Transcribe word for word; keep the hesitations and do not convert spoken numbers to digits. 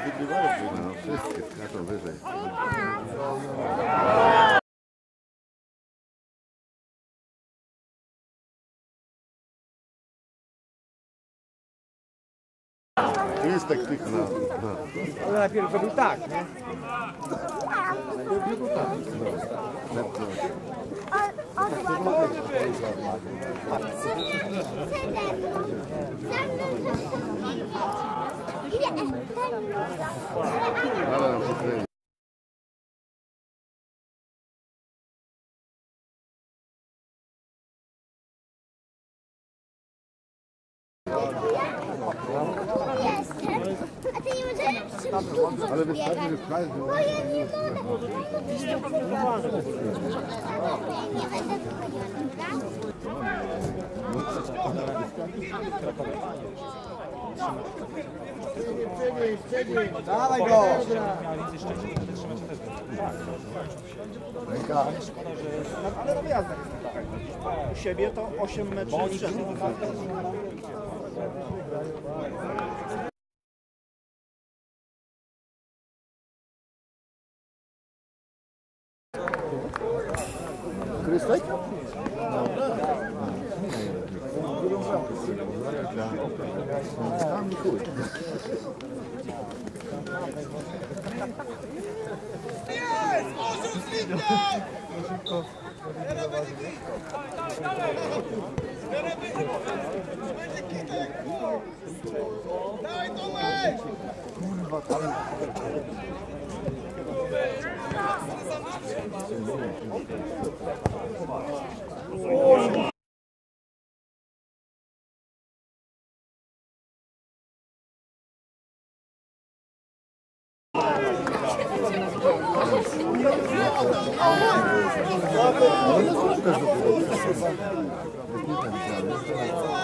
wygrywają, no wszystkie skaczą wyżej. Jest taktyka na... na. Ale najpierw zrobił tak, nie? Najpierw był tak. No. Ale nam się kręci. A ty nie możesz czymś długo Ale wystarczy, że biegać. wkładź, Bo ja nie mogę. Ja nie będę wychodziła. Dawaj go! Ale na wyjazdach jest tak. U siebie to osiem metrów przed. Krystek? Tam chuj. Jest! Może zniknąć! Teraz będzie kit! Teraz będzie będzie kitek! Dawaj Tomek! Kurwa, tam... No,